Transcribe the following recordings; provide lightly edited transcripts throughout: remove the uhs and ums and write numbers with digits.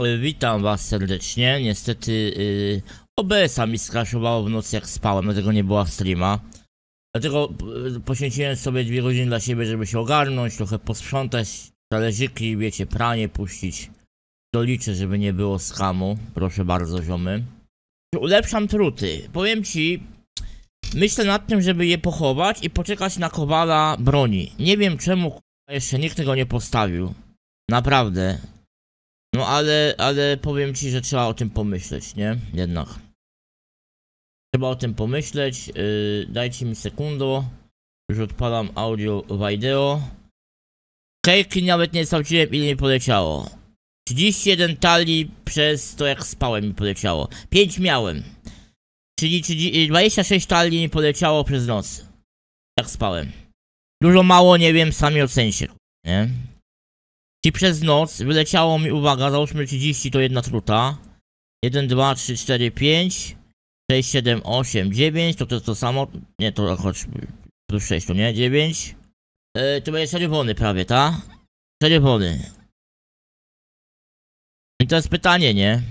Witam was serdecznie. Niestety OBS-a mi skraszowało w nocy jak spałem, dlatego nie była streama. Dlatego poświęciłem sobie 2 godziny dla siebie, żeby się ogarnąć, trochę posprzątać talerzyki, wiecie, pranie puścić. Doliczę, żeby nie było skamu. Proszę bardzo, ziomy. Ulepszam truty. Powiem ci, myślę nad tym, żeby je pochować i poczekać na kowala broni. Nie wiem czemu jeszcze nikt tego nie postawił. Naprawdę. No ale powiem ci, że trzeba o tym pomyśleć, nie? Jednak. Trzeba o tym pomyśleć. Dajcie mi sekundę. Już odpalam audio, wideo. Kejki nawet nie sprawdziłem, ile mi poleciało. 31 talii przez to jak spałem mi poleciało. 5 miałem. Czyli 26 talii mi poleciało przez noc. Jak spałem. Dużo mało, nie wiem, sami ocencie, nie? I przez noc wyleciało mi, uwaga, załóżmy 30 to jedna truta. 1, 2, 3, 4, 5 6, 7, 8, 9 to samo. Nie, to choć plus 6 to nie, 9 to będzie czerwony prawie, tak? Czerwony. I to jest pytanie, nie?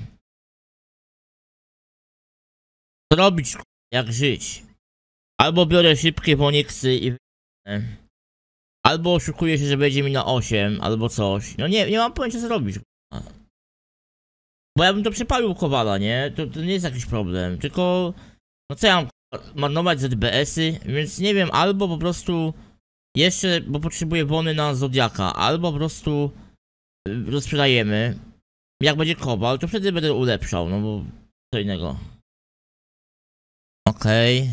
Co robić, jak żyć? Albo biorę szybkie Woniksy i albo oszukuję się, że będzie mi na 8, albo coś. No nie mam pojęcia co zrobić. Bo ja bym to przepalił kowala, nie? To nie jest jakiś problem. Tylko, no co ja mam marnować ZBS-y? Więc nie wiem, albo po prostu jeszcze, bo potrzebuję wony na Zodiaka, albo po prostu rozprzedajemy. Jak będzie kowal, to wtedy będę ulepszał, no bo co innego. Okej.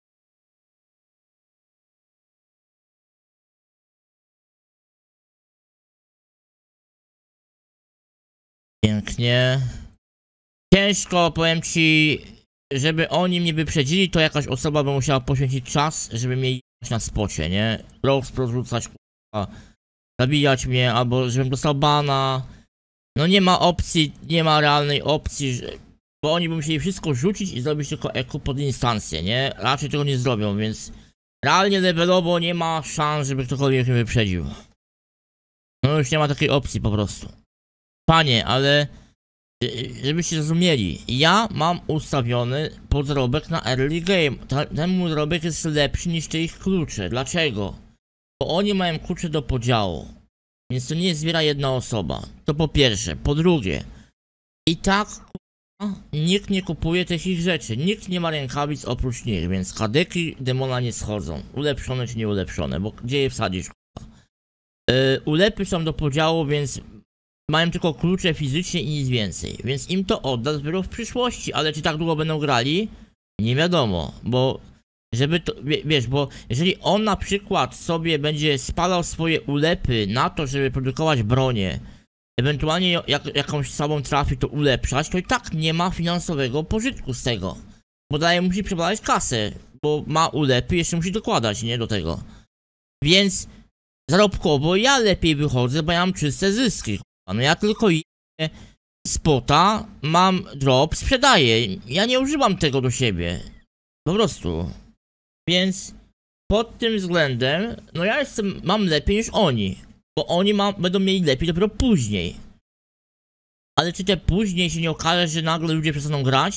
Pięknie. Ciężko, powiem ci, żeby oni mnie wyprzedzili, to jakaś osoba by musiała poświęcić czas, żeby mnie jechać na spocie, nie? Rozrzucać, zabijać mnie, albo żebym dostał bana. No nie ma opcji, nie ma realnej opcji, bo oni by musieli wszystko rzucić i zrobić tylko eku pod instancję, nie? Raczej tego nie zrobią, więc realnie levelowo nie ma szans, żeby ktokolwiek mnie wyprzedził. No już nie ma takiej opcji po prostu. Panie, ale żebyście zrozumieli, ja mam ustawiony podrobek na early game. Ten mój dorobek jest lepszy niż te ich klucze. Dlaczego? Bo oni mają klucze do podziału. Więc to nie zbiera jedna osoba. To po pierwsze. Po drugie, i tak nikt nie kupuje tych ich rzeczy. Nikt nie ma rękawic oprócz nich, więc kadeki demona nie schodzą. Ulepszone czy nie ulepszone, bo gdzie je wsadzisz? Ulepy są do podziału, więc mają tylko klucze fizycznie i nic więcej, więc im to odda dopiero w przyszłości, ale czy tak długo będą grali? Nie wiadomo, bo żeby to, wiesz, bo jeżeli on na przykład sobie będzie spalał swoje ulepy na to, żeby produkować bronię, ewentualnie jakąś samą trafi to ulepszać, to i tak nie ma finansowego pożytku z tego, bo dalej musi przepalać kasę, bo ma ulepy i jeszcze musi dokładać, nie, do tego, więc zarobkowo ja lepiej wychodzę, bo ja mam czyste zyski. No ja tylko spota, mam drop, sprzedaję. Ja nie używam tego do siebie. Po prostu. Więc pod tym względem, no ja mam lepiej niż oni. Bo oni będą mieli lepiej dopiero później. Ale czy te później się nie okaże, że nagle ludzie przestaną grać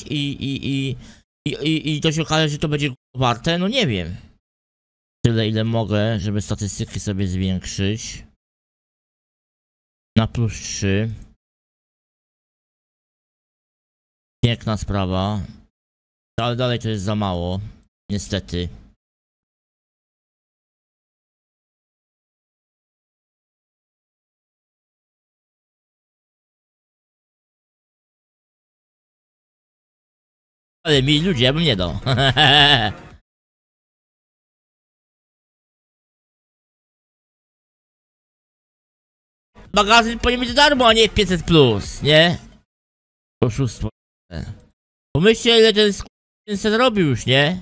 i to się okaże, że to będzie warte? No nie wiem. Tyle ile mogę, żeby statystyki sobie zwiększyć. Na plus 3. Piękna sprawa. Ale dalej to jest za mało. Niestety. Ale mi ludzie, ja bym nie dał. Magazyn powinien być za darmo, a nie 500 plus, nie? Oszustwo. Pomyślcie, ile ten s***y zarobił już, nie?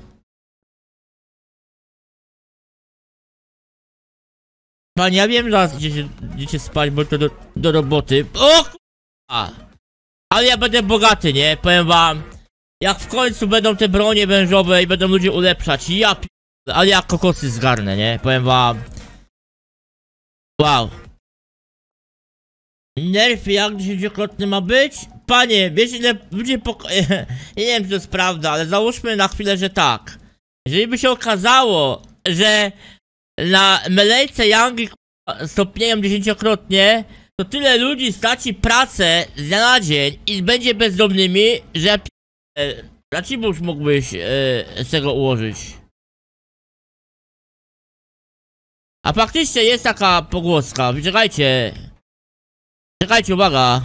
Panie, ja wiem, że idziecie spać, bo to do roboty. O k***a! Ale ja będę bogaty, nie? Powiem wam. Jak w końcu będą te bronie wężowe i będą ludzie ulepszać. Ja p***, ale ja kokosy zgarnę, nie? Powiem wam. Wow. Nerf jak 10-krotny ma być? Panie, wiesz ile ludzie ja nie wiem czy to jest prawda, ale załóżmy na chwilę, że tak. Jeżeli by się okazało, że na melejce Yangi stopnieją 10-krotnie, to tyle ludzi straci pracę z dnia na dzień i będzie bezdomnymi, że ja Racibus mógłbyś z tego ułożyć. A faktycznie jest taka pogłoska, czekajcie. Czekajcie, uwaga.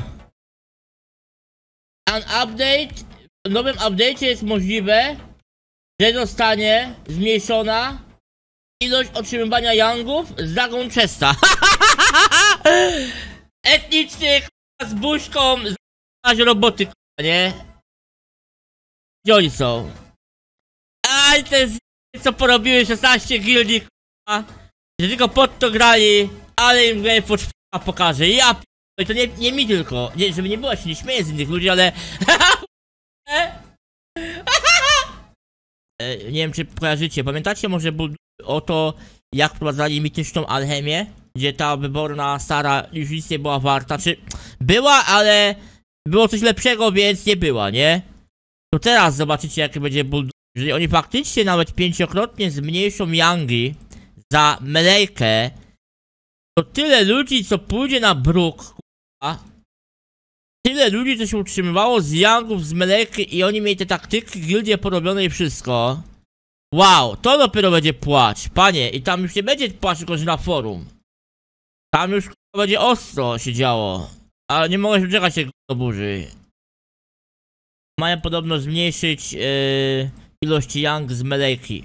An update, w nowym update'cie jest możliwe, że zostanie zmniejszona ilość otrzymywania Yangów z Dragon Chesta. Etniczny z buźką z roboty, nie? Gdzie oni są? Aj, te co porobiły 16 gildii, że tylko pod to grali, ale im grę pokaże. Ja i to nie mi tylko, nie, żeby nie było, się nie śmieję z innych ludzi, ale nie wiem czy kojarzycie, pamiętacie może o to jak wprowadzali mityczną alchemię, gdzie ta wyborna Sara już nic nie była warta, czy była, ale było coś lepszego, więc nie była, nie? To teraz zobaczycie jaki będzie bulldozer, jeżeli oni faktycznie nawet 5-krotnie zmniejszą Yangi za melejkę, to tyle ludzi co pójdzie na bruk, tyle ludzi co się utrzymywało z Yangów, z melejki i oni mieli te taktyki, gildie porobione i wszystko. Wow, to dopiero będzie płacz, panie, i tam już nie będzie płacz tylko że na forum. Tam już będzie ostro się działo. Ale nie mogę się czekać się do burzy. Mają podobno zmniejszyć ilość Yang z melejki.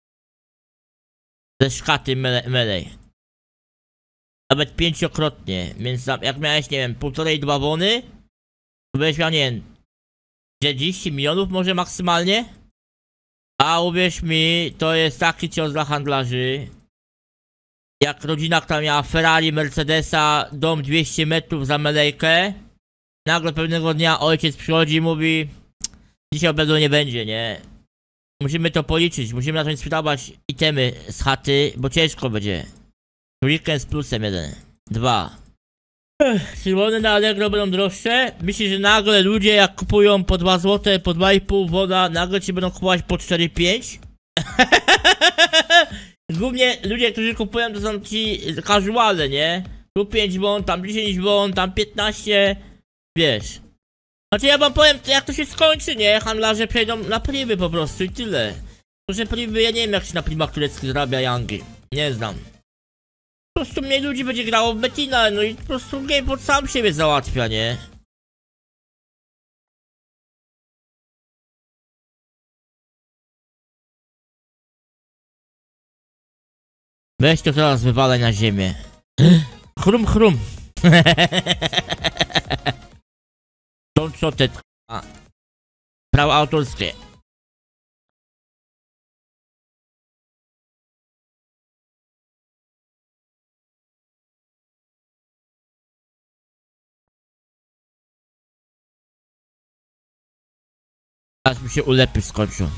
Ze szkaty melej. Nawet 5-krotnie, więc jak miałeś, nie wiem, 1,5-2 wony, to byś miał, nie wiem, 30 milionów może maksymalnie? A uwierz mi, to jest taki cios dla handlarzy. Jak rodzina, która miała Ferrari, Mercedesa, dom 200 metrów za melejkę, nagle pewnego dnia ojciec przychodzi i mówi: dzisiaj obiadu nie będzie, nie? Musimy to policzyć, musimy zacząć sprzedawać itemy z chaty, bo ciężko będzie. Weekend z plusem 1, 2. Silwony na Allegro będą droższe? Myślisz, że nagle ludzie jak kupują po 2 zł, po 2,5 woda, nagle ci będą kupować po 4,5? Głównie ludzie, którzy kupują to są ci casuale, nie? Tu 5 won, tam 10 won, tam 15, wiesz. Znaczy ja wam powiem jak to się skończy, nie? Handlarze przejdą na priwy po prostu i tyle. Proszę priwy, ja nie wiem jak się na primach tureckich zarabia Yangi. Nie znam. Po prostu mniej ludzi będzie grało w Betina, no i po prostu GamePod sam siebie załatwia, nie? Weź to teraz wywalaj na ziemię. Chrum chrum. To co te prawa autorskie. Aż mi się ulepy skończą.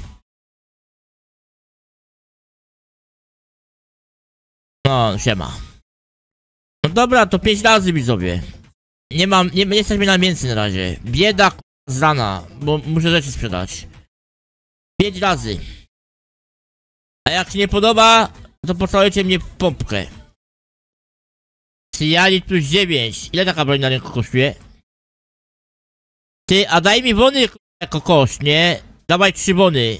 No, siema. No dobra, to 5 razy widzowie. Nie jesteśmy na więcej na razie. Bieda z rana, bo muszę rzeczy sprzedać. 5 razy. A jak się nie podoba, to pocałujcie mnie w pompkę. Cyjanit plus 9. Ile taka broń na rynku kosztuje? Ty, a daj mi wony jako koszt, nie? Dawaj 3 wony.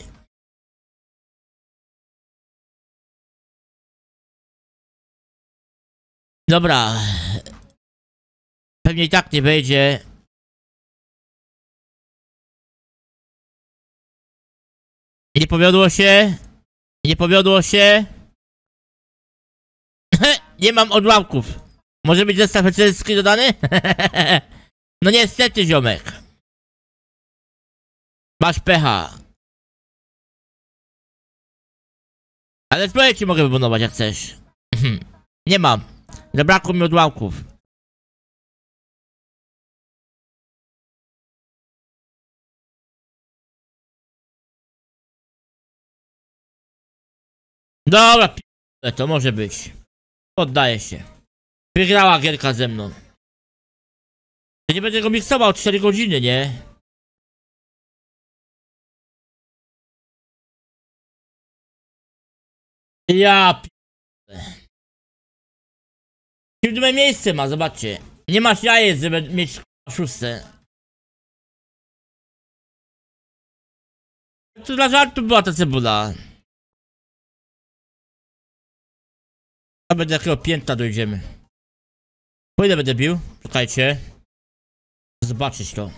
Dobra. Pewnie i tak nie wejdzie. Nie powiodło się. Nie powiodło się. Nie mam odłamków. Może być zestaw ecerski dodany? No niestety, ziomek. Masz pecha. Ale zbroję ci mogę wybudować jak chcesz. Nie mam. Zabrakło mi odłamków. Dobra, to może być. Poddaję się. Wygrała gierka ze mną. Ja nie będę go miksował 4 godziny, nie? Ja p... 7 miejsce ma, zobaczcie. Nie masz jajec, żeby mieć 6. To dla żartu była ta cebula. A będę takiego pięta dojdziemy. Po ile będę bił? Czekajcie. Zobaczyć to.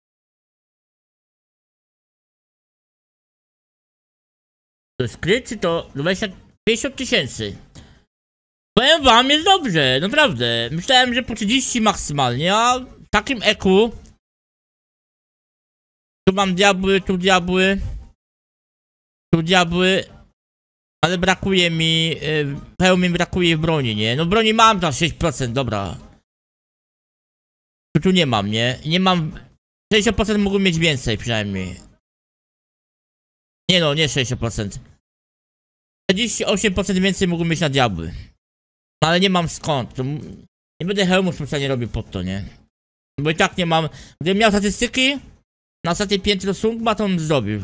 To jest kryt, czy to 50 tysięcy? Powiem wam, jest dobrze, naprawdę. Myślałem, że po 30 maksymalnie, a w takim eku. Tu mam diabły, tu diabły. Tu diabły. Ale brakuje mi... pełni mi brakuje w broni, nie? No broni mam za 6%, dobra. Tu nie mam, nie? Nie mam... 60% mógłbym mieć więcej przynajmniej. Nie no, nie 60%. 48% więcej mógłbym mieć na diabły. No ale nie mam skąd. To nie będę hełmu specjalnie robił pod to, nie? Bo i tak nie mam... Gdybym miał statystyki na ostatnie piętro Sungma, to bym zrobił.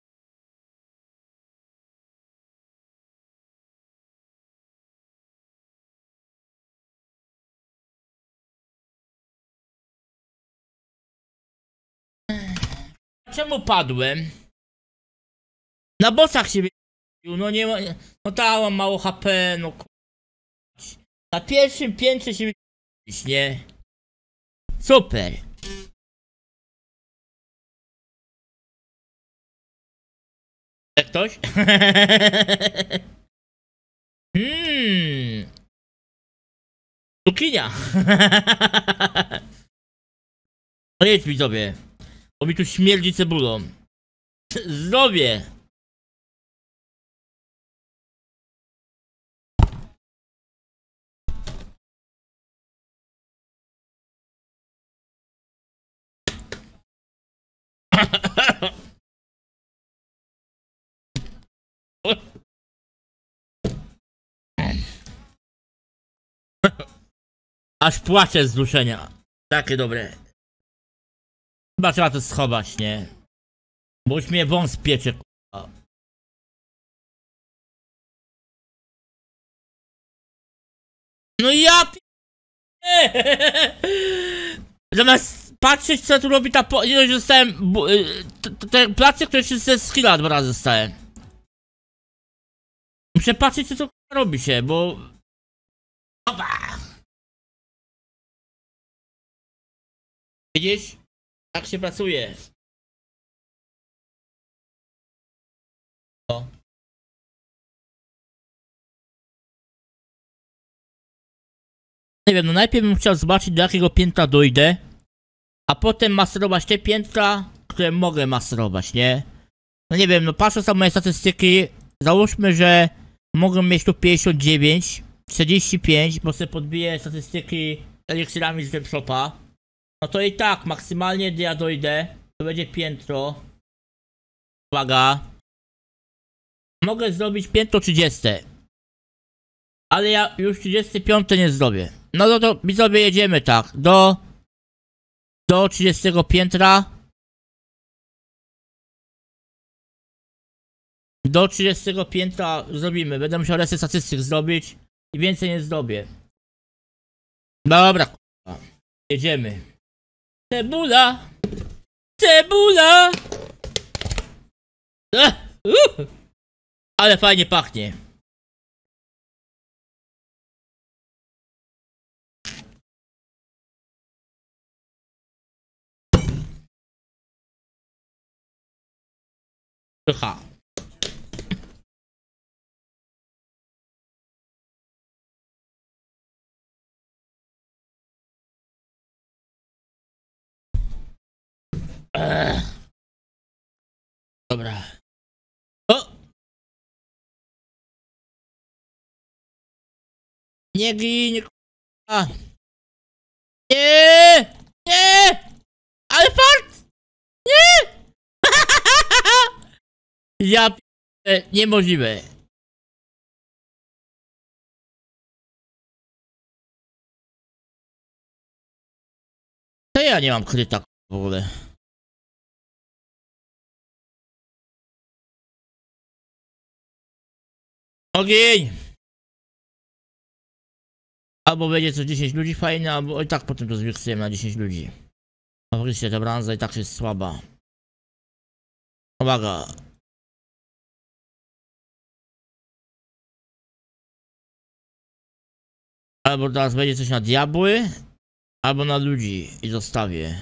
Czemu padłem? Na bossach się wybił, no nie ma... No tam mam mało HP, no na pierwszym piętrze się wybił, nie? Super. Jak ktoś? Cukinia. No jedź widzowie. Bo mi tu śmierdzi cebulą. Zdrowie. Aż płaczę z wzruszenia. Takie dobre. Chyba trzeba to schować, nie? Bo już mnie wąs piecze, k***a. No ja p... Zamiast patrzeć co tu robi ta po... Nie, że dostałem... Te placy, które się ze skilla 2 razy dostałem. Muszę patrzeć co to robi się, bo... Opa! Widzisz? Tak się pracuje. O. Nie wiem, no najpierw bym chciał zobaczyć do jakiego piętra dojdę, a potem masterować te piętra, które mogę masterować, nie? No nie wiem, no patrząc na moje statystyki, załóżmy, że mogę mieć tu 59, 45, bo sobie podbiję statystyki eliksirami z webshopa. No to i tak, maksymalnie gdy ja dojdę, to będzie piętro. Uwaga. Mogę zrobić piętro 30. Ale ja już 35 nie zrobię. No to widzowie jedziemy tak. Do 30 piętra. Do 30 piętra zrobimy. Będę musiał reset statystyk zrobić. I więcej nie zrobię. Dobra, k***a. Jedziemy. Cebula! Cebula! Ale fajnie pachnie. Pycha. Dobra. O! Nie gin, k***a. Nie! Nie! Ale fart! Nie! Ja p... Niemożliwe. To ja nie mam kryta w ogóle? Ogień! Albo będzie co 10 ludzi fajne, albo i tak potem to zmiksujemy na 10 ludzi. Faktycznie ta branża i tak jest słaba. Uwaga. Albo teraz będzie coś na diabły, albo na ludzi i zostawię.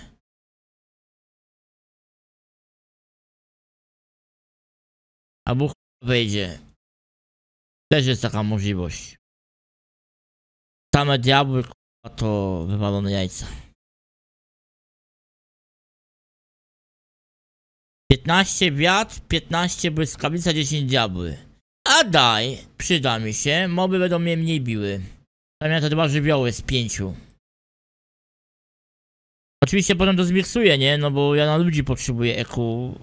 Albo wejdzie. Też jest taka możliwość. Same diabły to wywalone jajca. 15 wiatr, 15 błyskawica, 10 diabły. A daj, przyda mi się, moby będą mnie mniej biły. Tam to 2 żywioły z 5. Oczywiście potem to zmiksuję, nie? No bo ja na ludzi potrzebuję eku.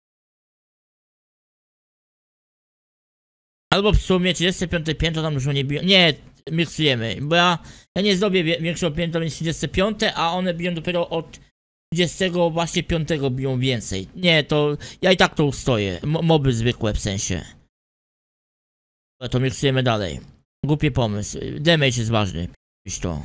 Albo w sumie 35 piętro tam już nie biją. Nie, miksujemy, bo ja nie zrobię większego piętra niż 35, a one biją dopiero od 30 właśnie 5 biją więcej. Nie, to ja i tak to ustoję. Moby zwykłe w sensie. To miksujemy dalej. Głupi pomysł. Damage jest ważny. To.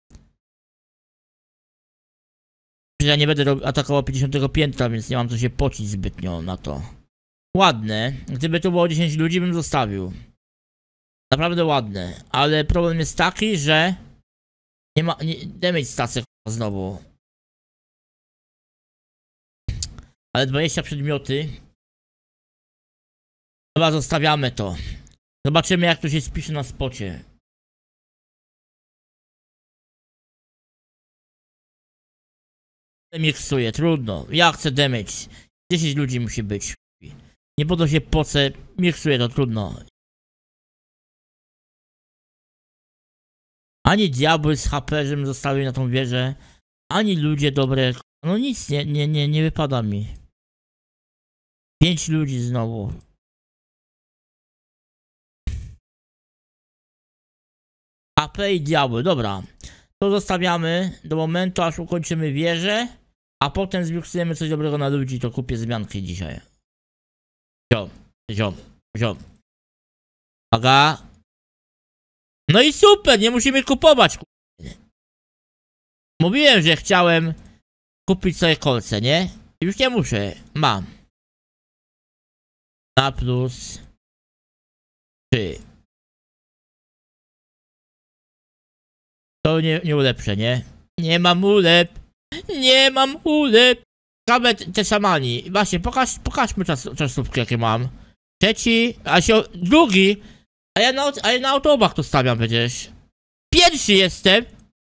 Ja nie będę atakował 50 piętra, więc nie mam co się pocić zbytnio na to. Ładne. Gdyby to było 10 ludzi, bym zostawił. Naprawdę ładne. Ale problem jest taki, że nie ma... damage stacja znowu. Ale 20 przedmioty. Dobra, zostawiamy to. Zobaczymy, jak to się spisze na spocie. Miksuję, trudno. Ja chcę damage. 10 ludzi musi być. Nie po to się pocę. Miksuję to, trudno. Ani diabły z HP, żebym zostawił na tą wieżę. Ani ludzie dobre. No nic nie wypada mi. 5 ludzi znowu. AP i diabły, dobra. To zostawiamy do momentu, aż ukończymy wieżę. A potem zmiksujemy coś dobrego na ludzi, to kupię zmianki dzisiaj. Ziom. Uwaga. No i super, nie musimy kupować. Mówiłem, że chciałem kupić sobie kolce, nie? Już nie muszę, mam. Na plus 3. To nie ulepszę, nie? Nie mam ulep. Nie mam ulep. Nawet te szamani. Właśnie, pokażmy czasówki, jakie mam. Trzeci, drugi. A ja na autobach to stawiam przecież. Pierwszy jestem.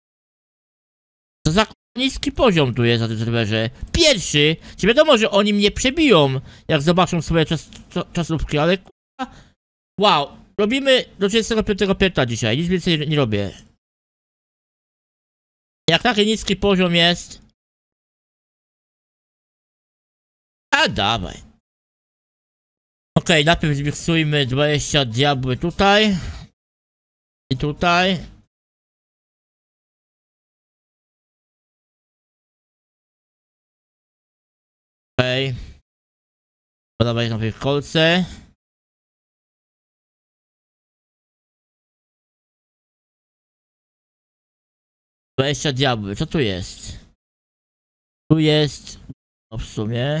To za niski poziom tu jest na tym serwerze. Pierwszy. Czy wiadomo, że oni mnie przebiją, jak zobaczą swoje czasówki, ale kurwa. Wow. Robimy do 35 piętra dzisiaj. Nic więcej nie robię. Jak taki niski poziom jest. A dawaj. Okej, najpierw zmiksujmy 20 diabły tutaj. I tutaj. Okej. Podawaj na w kolce. Dwadzieścia diabły, co tu jest? Tu jest... No w sumie...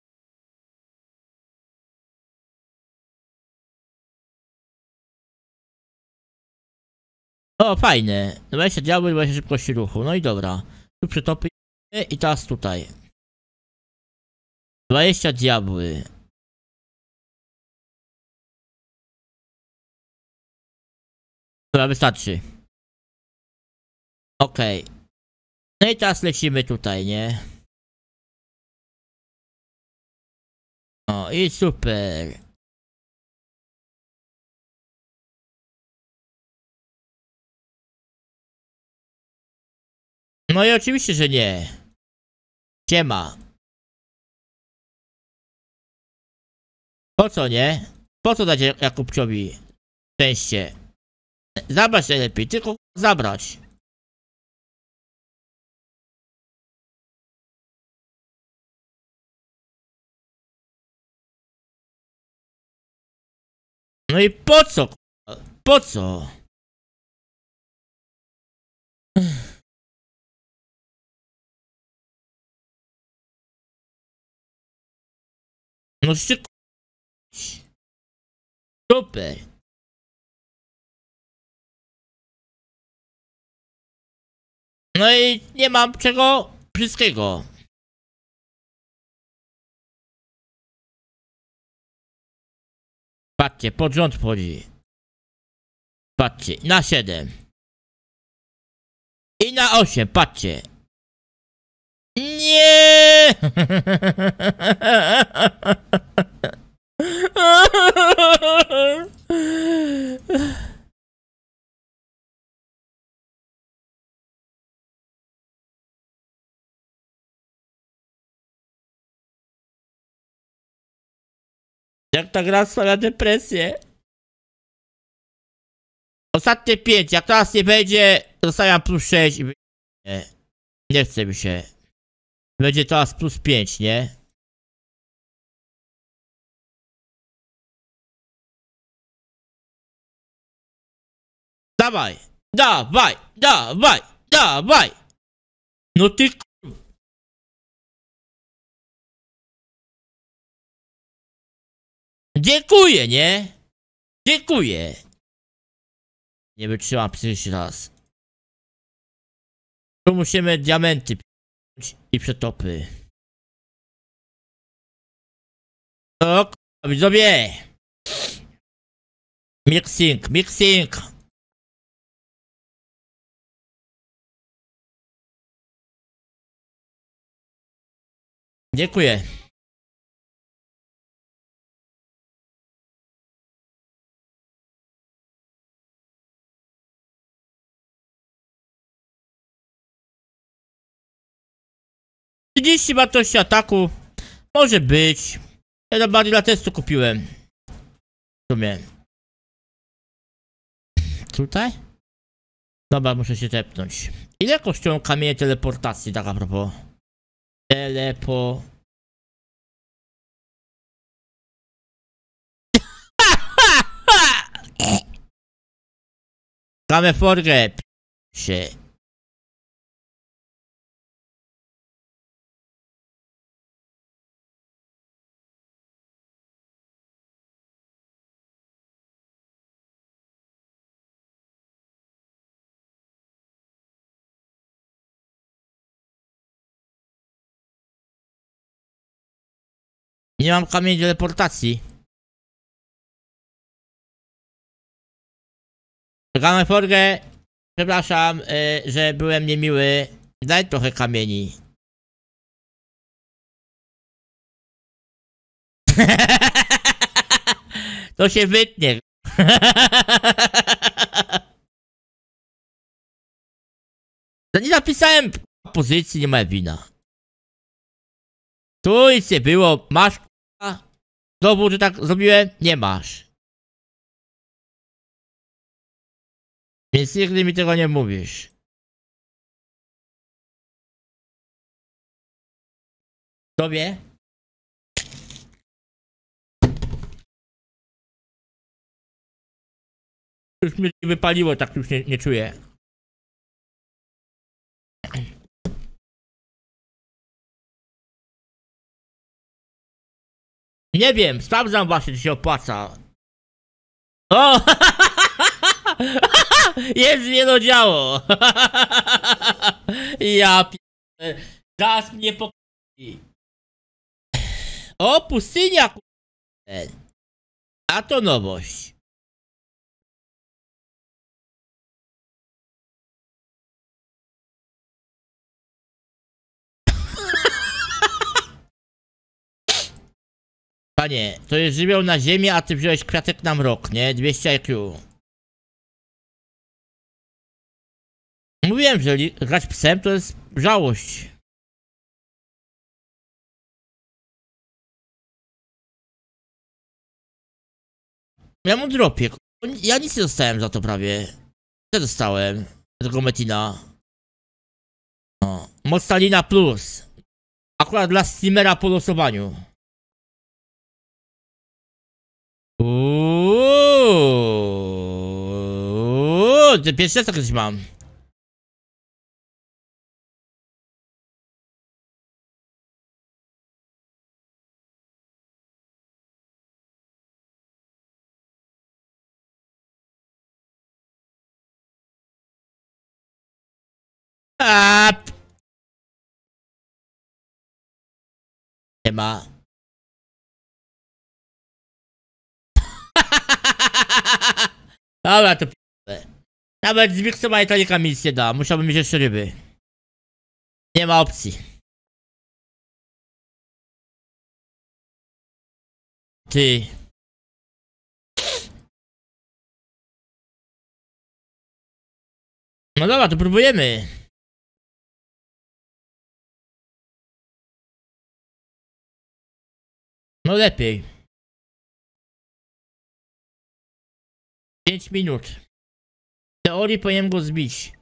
O, fajne. 20 diabły, 20 szybkości ruchu. No i dobra. Tu przytopię i teraz tutaj. 20 diabły. Dobra, wystarczy. Okej. No i teraz lecimy tutaj, nie? O, i super. No i oczywiście, że nie. Siema. Po co nie? Po co dać Jakubciowi szczęście? Zabrać najlepiej, tylko zabrać. No i po co? Po co? No super. No i nie mam czego wszystkiego. Patrzcie, pod rząd wchodzi. Patrzcie, na 7. I na 8, patrzcie. Nie! Jak ta gra stawia depresję. Ostatnie 5, jak teraz nie będzie, zostawiam plus 6 i... Nie chce mi się. Będzie teraz plus 5, nie? Dawaj! Dawaj! Dawaj! Dawaj! No ty... Dziękuję, nie? Dziękuję. Nie wytrzymam psychicznie raz. Tu musimy diamenty i przetopy. O, widzowie! Mixing, mixing! Dziękuję. Trzydzieści wartości ataku. Może być. Ja to bardziej dla testu kupiłem. W sumie. Tutaj? Dobra, muszę się tepnąć. Ile kosztują kamienie teleportacji, tak a propos? Telepo... Kameforgę się. Nie mam kamieni teleportacji. Kameforgę, przepraszam, że byłem niemiły. Daj trochę kamieni. To się wytnie. To nie napisałem pozycji, nie ma wina. Tu nic nie było. Masz dowód, że tak zrobiłem? Nie masz. Więc nigdy mi tego nie mówisz. Tobie? Już mnie wypaliło, tak już nie czuję. Nie wiem, sprawdzam właśnie, czy się opłaca. O! Jest jedno działo! Ja p***e. Zaraz mnie pokoi. O, pustynia k***e. A to nowość. Panie, to jest żywioł na ziemię, a ty wziąłeś kwiatek na mrok, nie? 200 IQ. Mówiłem, że grać psem to jest żałość. Ja mu dropię. Ja nic nie dostałem za to prawie. Co dostałem? Tego Metina. O. Moc Stalina plus. Akurat dla streamera po losowaniu. Uuuu. Ty pierwszy raz coś mam. Nie ma. Dobra, to nawet zmiksowanie to nic nie da. Musiałbym mieć jeszcze ryby. Nie ma opcji. Ty. No dobra, to próbujemy. No lepiej. 5 minut. W teorii powinienem go zbić.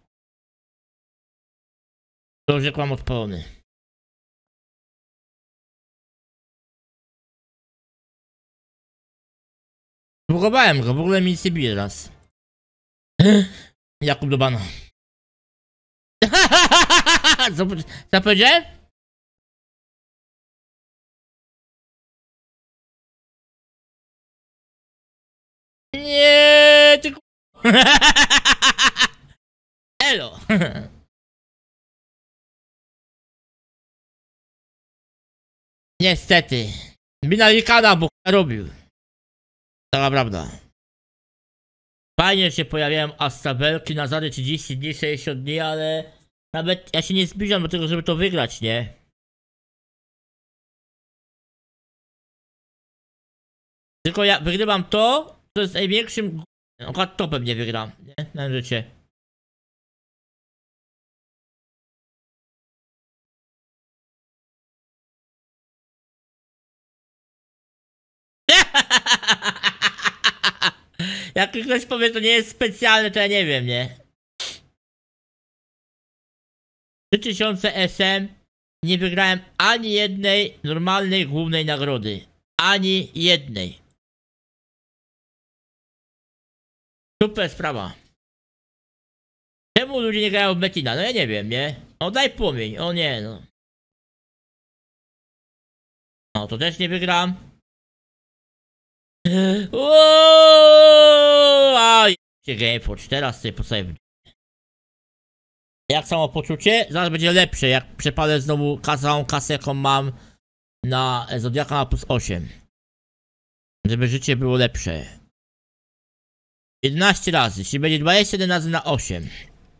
To już jak mam odpalony. Próbowałem go, w ogóle mi nic nie bije raz. Jakub do bana. Co powiedziałem? Nie, ty Elo. Niestety. Binalikada, bo robił. Taka prawda. Fajnie się pojawiają astabelki na zady 30 dni, 60 dni, ale nawet ja się nie zbliżam do tego, żeby to wygrać, nie? Tylko ja wygrywam to, co jest największym... Akurat topem nie wygram, nie? Na życie. Jak ktoś powie, to nie jest specjalne, to ja nie wiem, nie? 3000 SM nie wygrałem ani jednej normalnej głównej nagrody. Ani jednej. Super sprawa. Czemu ludzie nie grają w Metina? No ja nie wiem, nie? O, daj płomień. O nie, no. No, to też nie wygram. Aj, Gameforge, teraz sobie postawię. Jak samopoczucie? Zaraz będzie lepsze, jak przepalę znowu całą kasę, jaką mam na Zodiaka na plus 8. Żeby życie było lepsze. 11 razy, czyli będzie 21 razy na 8.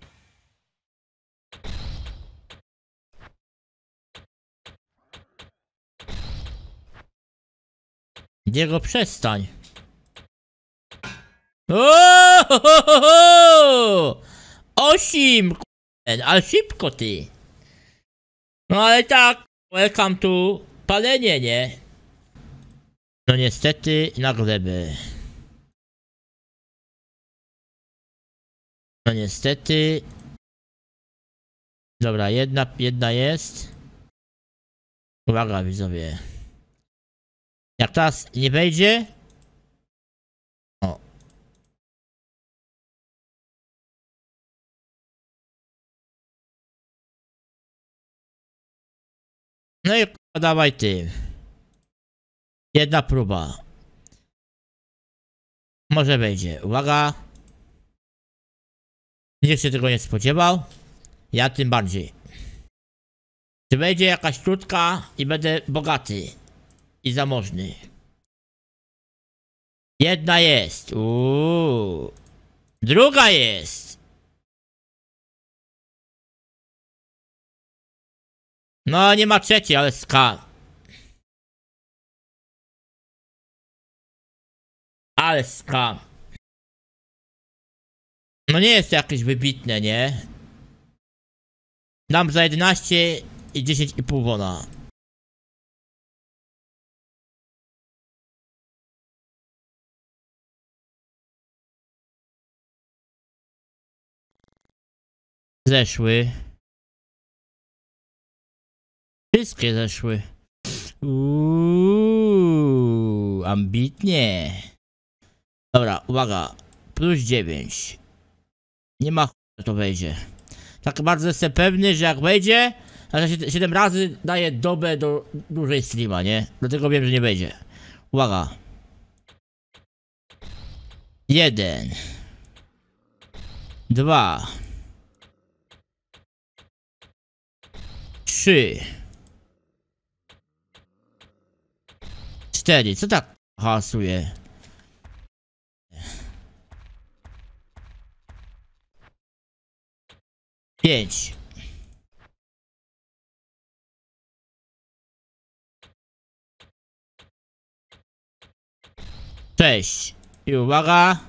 Diego, przestań. Oooo! 8! Ale szybko ty. No ale tak, welcome to palenie, nie? No niestety na glebę. No niestety. Dobra, jedna jest. Uwaga widzowie. Jak teraz nie wejdzie. O. No i dawaj ty. Jedna próba. Może wejdzie. Uwaga. Nikt się tego nie spodziewał. Ja tym bardziej. Czy wejdzie jakaś krótka i będę bogaty. I zamożny. Jedna jest. Druga jest. No nie ma trzeciej, ale ska. Ale ska. No nie jest to jakieś wybitne, nie? Dam za 11 i 10,5 wona. Zeszły. Wszystkie zeszły. Ambitnie. Dobra, uwaga. Plus 9. Nie ma że to wejdzie. Tak bardzo jestem pewny, że jak wejdzie, a 7 razy daje dobę do dłużej streama, nie? Dlatego wiem, że nie wejdzie. Uwaga. 1. 2. 3. 4. Co tak hałasuje? 5. 6. I uwaga.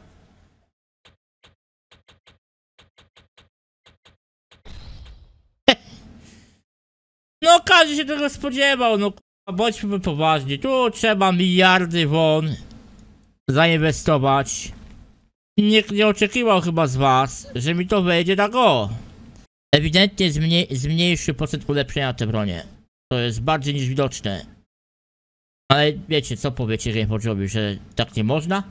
No każdy się tego spodziewał, no bądźmy poważni. Tu trzeba miliardy won zainwestować. Nikt nie oczekiwał chyba z was, że mi to wejdzie tak o. Ewidentnie zmniejszy procent ulepszenia na te bronie. To jest bardziej niż widoczne. Ale wiecie, co powiecie GameForge'owi, że tak nie można?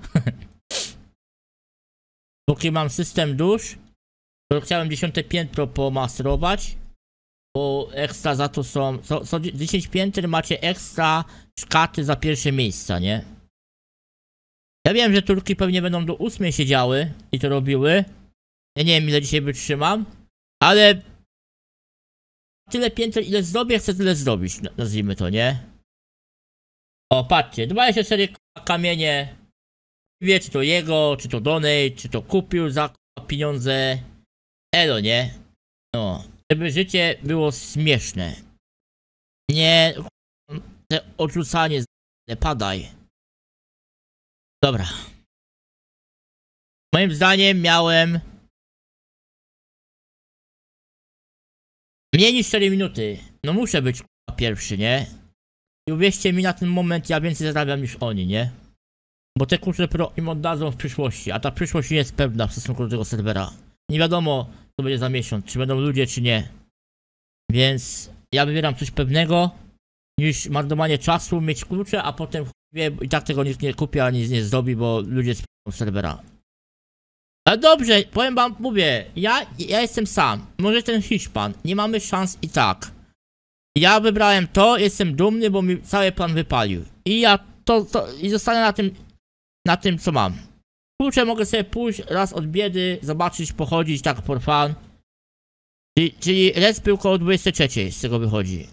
Póki mam system dusz, to chciałem 10 piętro pomasterować. Bo ekstra za to są 10 pięter macie ekstra szkaty za pierwsze miejsca, nie? Ja wiem, że Turki pewnie będą do 8 siedziały i to robiły. Ja nie wiem ile dzisiaj wytrzymam, ale tyle pięter ile zrobię, chcę tyle zrobić, nazwijmy to, nie? O, patrzcie, 24 kamienie. Wie, czy to jego, czy to donate, czy to kupił za pieniądze. Elo, nie? No, żeby życie było śmieszne. Nie, te odrzucanie, nie padaj. Dobra. Moim zdaniem miałem mniej niż 4 minuty. No muszę być pierwszy, nie? I uwierzcie mi, na ten moment ja więcej zarabiam niż oni, nie? Bo te kurcze pro im oddadzą w przyszłości, a ta przyszłość nie jest pewna w stosunku do tego serwera. Nie wiadomo, co będzie za miesiąc, czy będą ludzie, czy nie. Więc ja wybieram coś pewnego, niż marnowanie czasu, mieć klucze, a potem i tak tego nikt nie kupi, ani nie zrobi, bo ludzie z serwera. Ale dobrze, powiem wam, mówię, ja jestem sam, może ten Hiszpan, nie mamy szans i tak. Ja wybrałem to, jestem dumny, bo mi cały plan wypalił. I ja i zostanę na tym co mam. Kurczę, mogę sobie pójść raz od biedy, zobaczyć, pochodzić tak for fun. Czyli res był około 23, z tego wychodzi.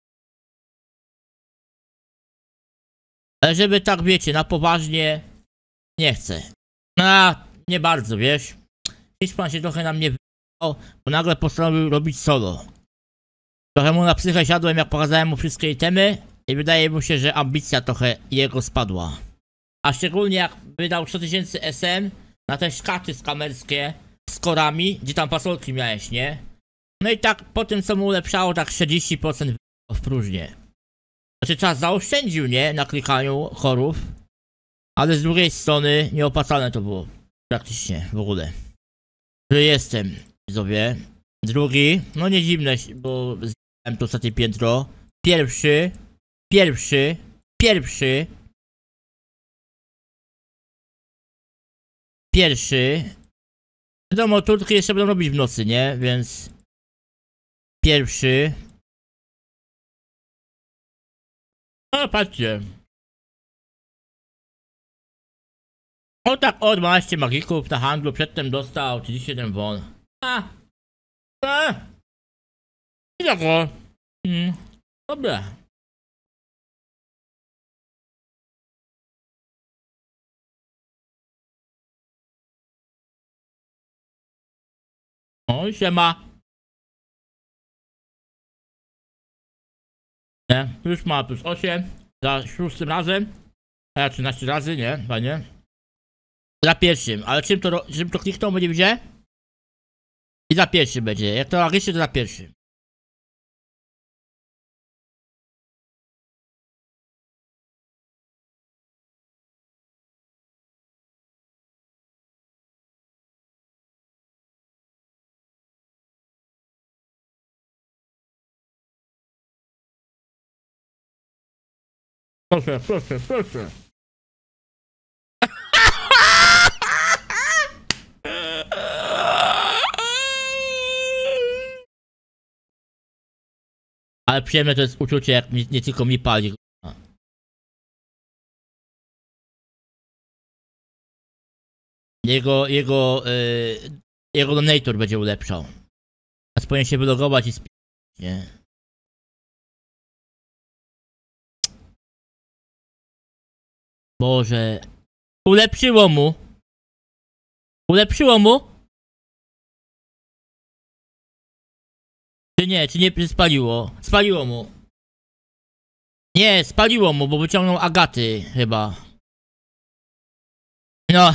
Ale żeby tak wiecie, na poważnie nie chcę. Nie bardzo, wiesz. Hiszpan się trochę na mnie wyjął, bo nagle postanowił robić solo. Trochę mu na psychę siadłem, jak pokazałem mu wszystkie itemy i wydaje mu się, że ambicja trochę jego spadła. A szczególnie jak wydał 3000 SM na te szkaty skamerskie z korami, gdzie tam pasolki miałeś, nie? No i tak po tym co mu ulepszało, tak 40% w próżnię. Znaczy czas zaoszczędził, nie? Na klikaniu chorów. Ale z drugiej strony nieopłacalne to było. Praktycznie w ogóle. Że jestem, widzowie. Drugi, no nie dziwne, bo zjadłem to ostatnie piętro. Pierwszy. Wiadomo, Turki jeszcze będą robić w nocy, nie? Więc pierwszy. No patrzcie. O tak, o 12 magików na handlu, przedtem dostał 37 won. I tak o. Dobra. O, siema. Nie, już ma plus 8. Za 6 razem. A ja 13 razy, nie, panie. Za pierwszym, ale czym to kliknął, będzie widział? I za pierwszym będzie, jak to ageście, to za pierwszym. Proszę. Ale przyjemne to jest uczucie, jak nie tylko mi pali. Jego donator będzie ulepszał. A powinien się wylogować i spisać, nie? Boże. Ulepszyło mu. Ulepszyło mu? Czy nie spaliło? Spaliło mu. Nie, spaliło mu, bo wyciągnął agaty chyba. No.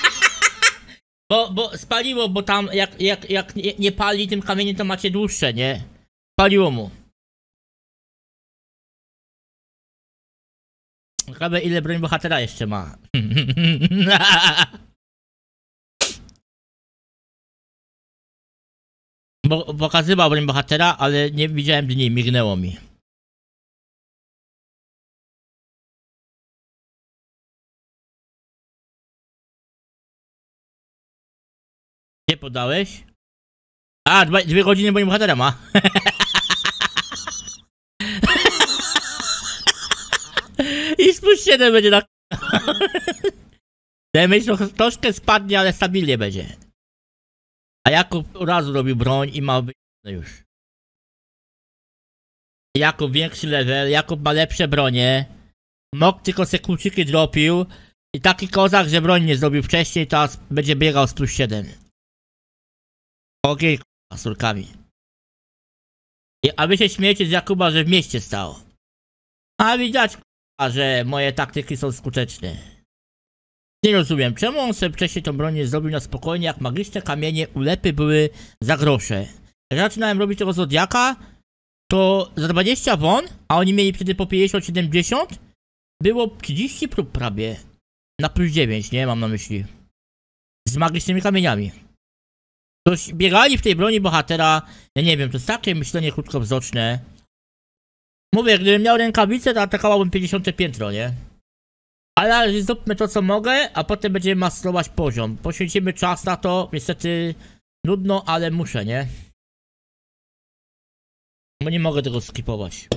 Bo spaliło, bo tam jak nie pali tym kamieniem, to macie dłuższe, nie? Spaliło mu. Ciekawe, ile broń bohatera jeszcze ma. Bo pokazywał broń bohatera, ale nie widziałem dni, mignęło mi. Gdzie podałeś? A, 2 godziny broń bohatera ma. I plus 7 będzie na... Damage troszkę spadnie, ale stabilnie będzie. A Jakub od razu robił broń i ma być już. Jakub większy level, Jakub ma lepsze bronie. Mok tylko se kluczyki dropił. I taki kozak, że broń nie zrobił wcześniej, teraz będzie biegał z plus 7. Okej, z surkami. A wy się śmiejecie z Jakuba, że w mieście stał. A widać, że moje taktyki są skuteczne. Nie rozumiem, czemu on sobie wcześniej tą broń nie zrobił na spokojnie, jak magiczne kamienie ulepy były za grosze. Jak zaczynałem robić tego Zodiaka, to za 20 won, a oni mieli wtedy po 50-70, było 30 prób prawie. Na plus 9, nie? Mam na myśli. Z magicznymi kamieniami. Toś biegali w tej broni bohatera, ja nie wiem, to jest takie myślenie krótkowzroczne. Mówię, gdybym miał rękawicę, to atakowałbym 50 piętro, nie? Ale zróbmy to, co mogę, a potem będziemy masterować poziom. Poświęcimy czas na to, niestety nudno, ale muszę, nie? Bo nie mogę tego skipować.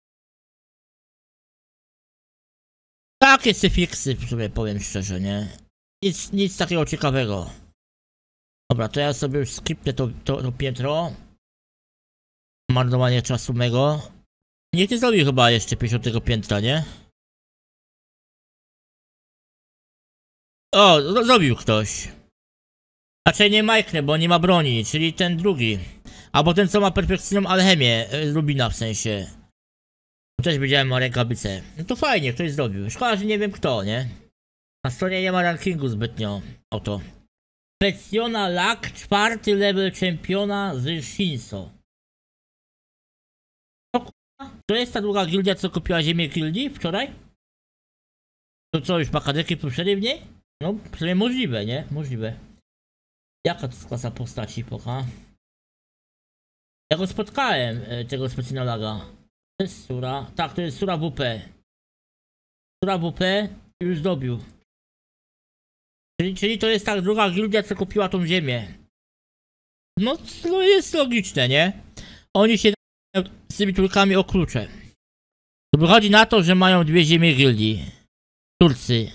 Takie syfiksy, w sumie powiem szczerze, nie? Nic takiego ciekawego. Dobra, to ja sobie już skipnę to piętro. Marnowanie czasu mego. Nikt nie zrobił chyba jeszcze 50 piętra, nie? O, zrobił ktoś. Raczej nie Mike, bo nie ma broni, czyli ten drugi. Albo ten, co ma perfekcyjną alchemię, z Rubina w sensie. Też widziałem ma rękawice. No to fajnie, ktoś zrobił. Szkoda, że nie wiem kto, nie? Na stronie nie ma rankingu zbytnio. Oto. Pecjona Lak, 4. level czempiona z Shinso. To jest ta druga gildia, co kupiła ziemię gildii wczoraj? To co, już makadeki poszedł w niej? No, przynajmniej możliwe, nie? Możliwe. Jaka to jest klasa postaci, poka? Ja go spotkałem, tego specjalnego. To jest Sura. Tak, to jest Sura WP. Sura WP już zdobił. Czyli to jest ta druga gildia, co kupiła tą ziemię. No, to jest logiczne, nie? Oni się z tymi trójkami o klucze. To wychodzi na to, że mają 2 ziemie gildii. Turcy.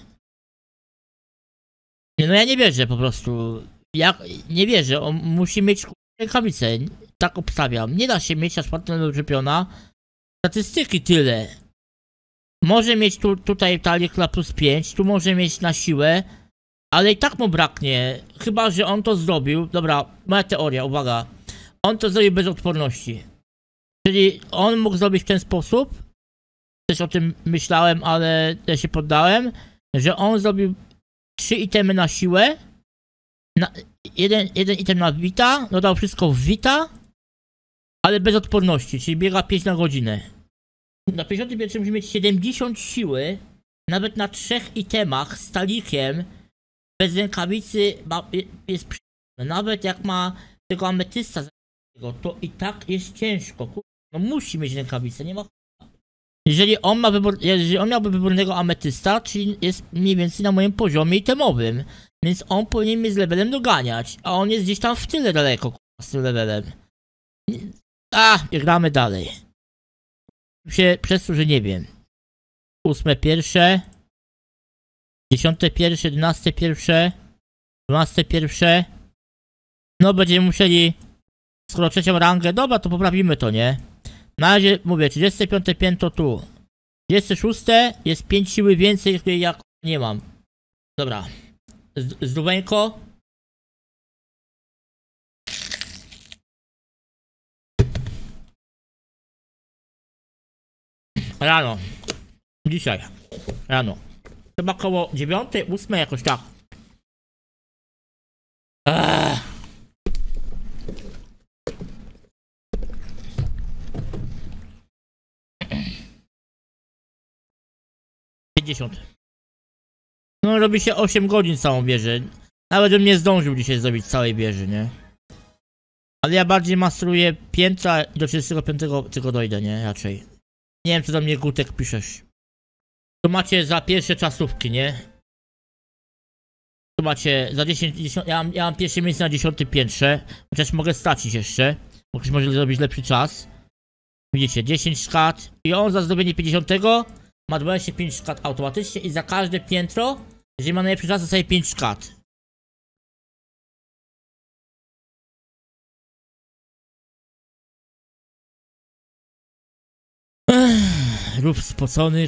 No ja nie wierzę po prostu. Ja nie wierzę, on musi mieć rękawicę. Tak obstawiam. Nie da się mieć na 4. levelu czempiona. Statystyki tyle. Może mieć tutaj talikla plus 5, tu może mieć na siłę. Ale i tak mu braknie. Chyba, że on to zrobił. Dobra, moja teoria, uwaga. On to zrobił bez odporności. Czyli on mógł zrobić w ten sposób. Też o tym myślałem, ale ja się poddałem. Że on zrobił 3 itemy na siłę. Jeden item na Vita. Dodał wszystko w Vita. Ale bez odporności, czyli biega 5 na godzinę. Na 51 musi mieć 70 siły. Nawet na 3 itemach z talikiem. Bez rękawicy jest przyjemne. Nawet jak ma tego ametysta, to i tak jest ciężko. No musi mieć rękawicę, nie ma. Jeżeli on miałby wybornego ametysta, czyli jest mniej więcej na moim poziomie itemowym, więc on powinien mnie z levelem doganiać, a on jest gdzieś tam w tyle daleko z tym levelem. I gramy dalej. się przez to, że nie wiem. 8 pierwsze, 10 pierwsze, 11 pierwsze, 12 pierwsze. No będziemy musieli, skoro trzecią rangę, dobra, to poprawimy to, nie? Na razie mówię, 35 piętro tu. 36 jest 5 siły więcej, której ja nie mam. Dobra. Zdróbeńko. Rano. Dzisiaj. Rano. Chyba koło 9, 8 jakoś tak. Eee. No robi się 8 godzin całą wieżę. Nawet bym nie zdążył dzisiaj zrobić całej wieży, nie? Ale ja bardziej masteruję piętra i do 35 tylko dojdę, nie? Raczej. Nie wiem co do mnie Gutek piszesz. Tu macie za pierwsze czasówki, nie? Tu macie za 10 ja mam pierwsze miejsce na 10 piętrze. Chociaż mogę stracić jeszcze. Bo ktoś może zrobić lepszy czas. Widzicie, 10 szkat. I on za zdobienie 50 ma 25 szkat automatycznie i za każde piętro, jeżeli ma najlepszy czas, dostaje 5 szkat. Rób spocony.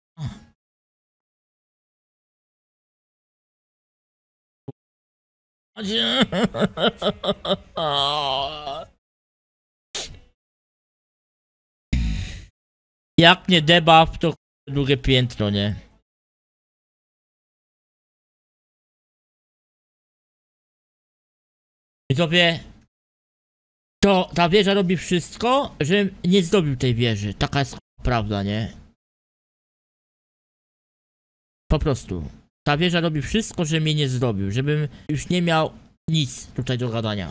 Jak nie debuff, to drugie piętro, nie? Widzowie, to ta wieża robi wszystko, żebym nie zdobił tej wieży. Taka jest prawda, nie? Po prostu. Ta wieża robi wszystko, żebym mnie nie zdobił. Żebym już nie miał nic tutaj do gadania.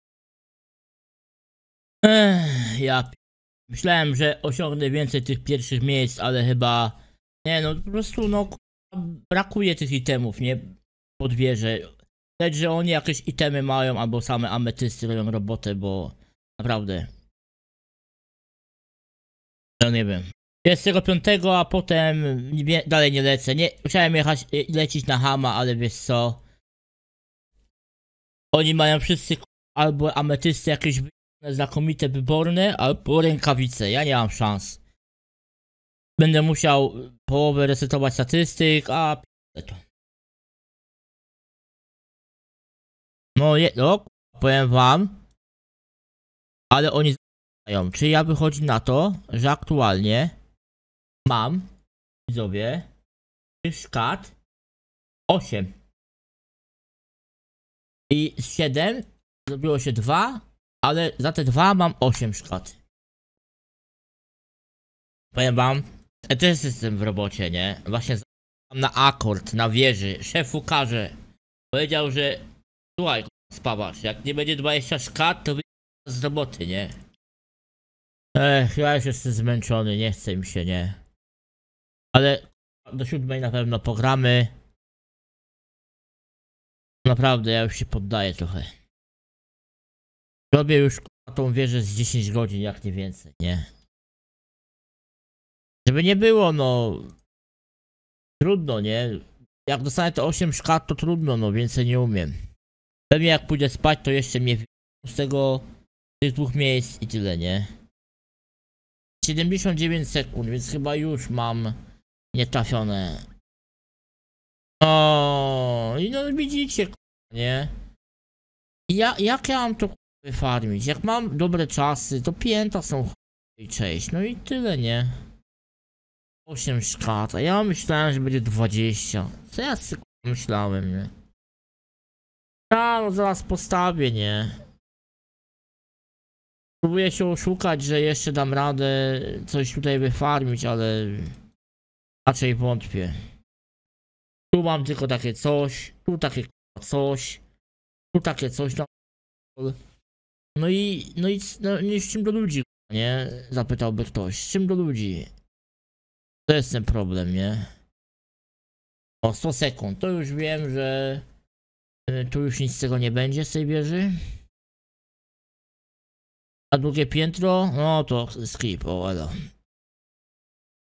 Ja myślałem, że osiągnę więcej tych pierwszych miejsc, ale chyba... Nie no, po prostu no... Brakuje tych itemów, nie? Pod wieżę. Widać, że oni jakieś itemy mają, albo same ametysty robią robotę, bo... Naprawdę. No nie wiem. Jest tego 5, a potem dalej nie lecę. Nie, musiałem lecieć na Hama, ale wiesz co? Oni mają wszyscy albo ametysty jakieś znakomite, wyborne, albo rękawice. Ja nie mam szans. Będę musiał połowę resetować statystyk, a to. No, powiem wam. Ale oni znają. Czy ja wychodzi na to, że aktualnie mam, widzowie, szkat 8. I z 7 zrobiło się 2, ale za te 2 mam 8 szkat. Powiem wam, ja też jestem w robocie, nie? Właśnie na akord, na wieży, szefu każe. Powiedział, że słuchaj, spawacz, jak nie będzie 20 szkat, to wyjdę z roboty, nie? Ja już jestem zmęczony, nie chce mi się, nie? Ale do 7 na pewno pogramy. Naprawdę, ja już się poddaję trochę. Robię już tą wieżę z 10 godzin, jak nie więcej, nie? Żeby nie było, no... Trudno, nie? Jak dostanę te 8 szkat, to trudno, no, więcej nie umiem. Pewnie jak pójdę spać, to jeszcze mnie z tych 2 miejsc i tyle, nie? 79 sekund, więc chyba już mam nietrafione. O, i no widzicie, nie? Jak ja mam to farmić? Jak mam dobre czasy, to pięta są i cześć, no i tyle, nie? 8 szkat, a ja myślałem, że będzie 20. Co ja sobie myślałem, nie? A, no zaraz postawię, nie? Próbuję się oszukać, że jeszcze dam radę coś tutaj wyfarmić, ale raczej wątpię. Tu mam tylko takie coś, tu takie coś, tu takie coś. No i z czym do ludzi, nie? Zapytałby ktoś, z czym do ludzi? To jest ten problem, nie? O, 100 sekund, to już wiem, że tu już nic z tego nie będzie z tej wieży. A drugie piętro, no to skip, o elo.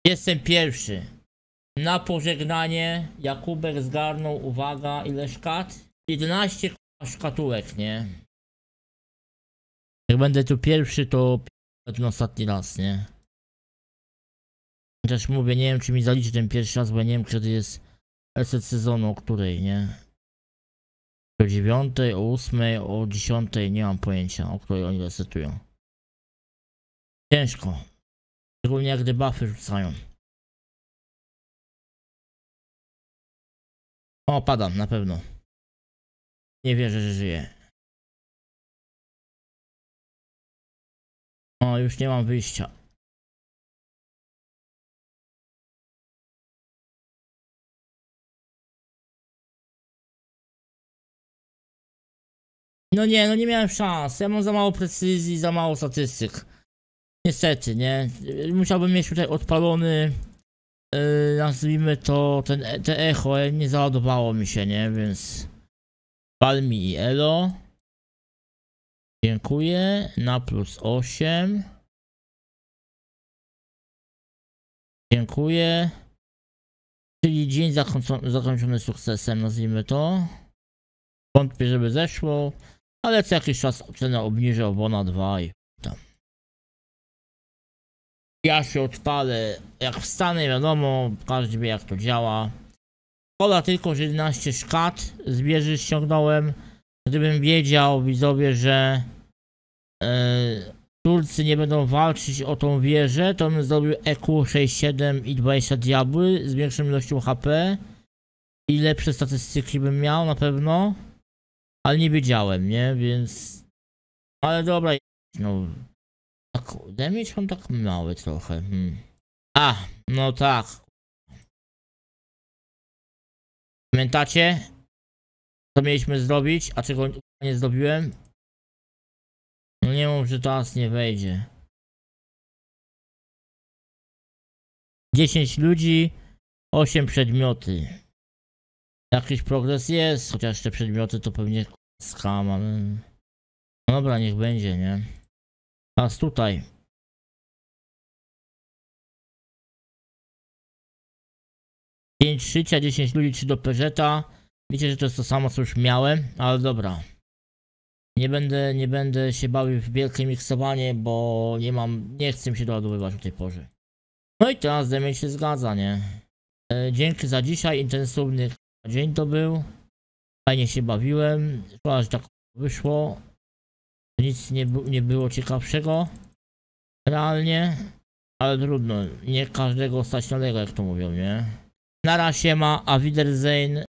Jestem pierwszy. Na pożegnanie Jakubek zgarnął, uwaga, ile szkat? 11 szkatułek, nie? Jak będę tu pierwszy, to ten ostatni raz, nie? Też mówię, nie wiem, czy mi zaliczy ten pierwszy raz, bo ja nie wiem, kiedy jest reset sezonu, o której, nie? O 9, o 8, o 10, nie mam pojęcia, o której oni resetują. Ciężko. Szczególnie jak debuffy rzucają. O, padam, na pewno. Nie wierzę, że żyję. O, już nie mam wyjścia. No nie, no nie miałem szans. Ja mam za mało precyzji, za mało statystyk. Niestety, nie? Musiałbym mieć tutaj odpalony, nazwijmy to, te echo, nie załadowało mi się, nie? Więc pal mi i elo. Dziękuję. Na +8. Dziękuję. Czyli dzień zakończony sukcesem, nazwijmy to. Wątpię, żeby zeszło, ale co jakiś czas cenę obniżę o bona 2 i tam. Ja się odpalę, jak wstanę, wiadomo, każdy wie jak to działa. Szkoda tylko, że 11 szkat z wieży ściągnąłem. Gdybym wiedział, widzowie, że Turcy nie będą walczyć o tą wieżę, to bym zrobił EQ 6-7 i 20 diabły z większą ilością HP. I lepsze statystyki bym miał na pewno. Ale nie wiedziałem, nie? Więc... Ale dobra, no... Tak, damage mam tak mały trochę. A, no tak. Pamiętacie? Co mieliśmy zrobić, a czego nie zrobiłem? No nie mów, że teraz nie wejdzie. 10 ludzi, 8 przedmioty. Jakiś progres jest, chociaż te przedmioty to pewnie skam, ale... No dobra, niech będzie, nie? Teraz tutaj. 5 szycia, 10 ludzi, 3 do Peugeota. Wiecie, że to jest to samo, co już miałem, ale dobra. Nie będę się bawił w wielkie miksowanie, bo nie chcę się doładowywać o tej porze. No i teraz damage się zgadza, nie? Dzięki za dzisiaj, intensywny dzień to był. Fajnie się bawiłem. Szkoda, że tak wyszło. Nic nie było ciekawszego. Realnie. Ale trudno. Nie każdego stać na Lego, jak to mówią, nie? Na razie ma, a Wiedersehen.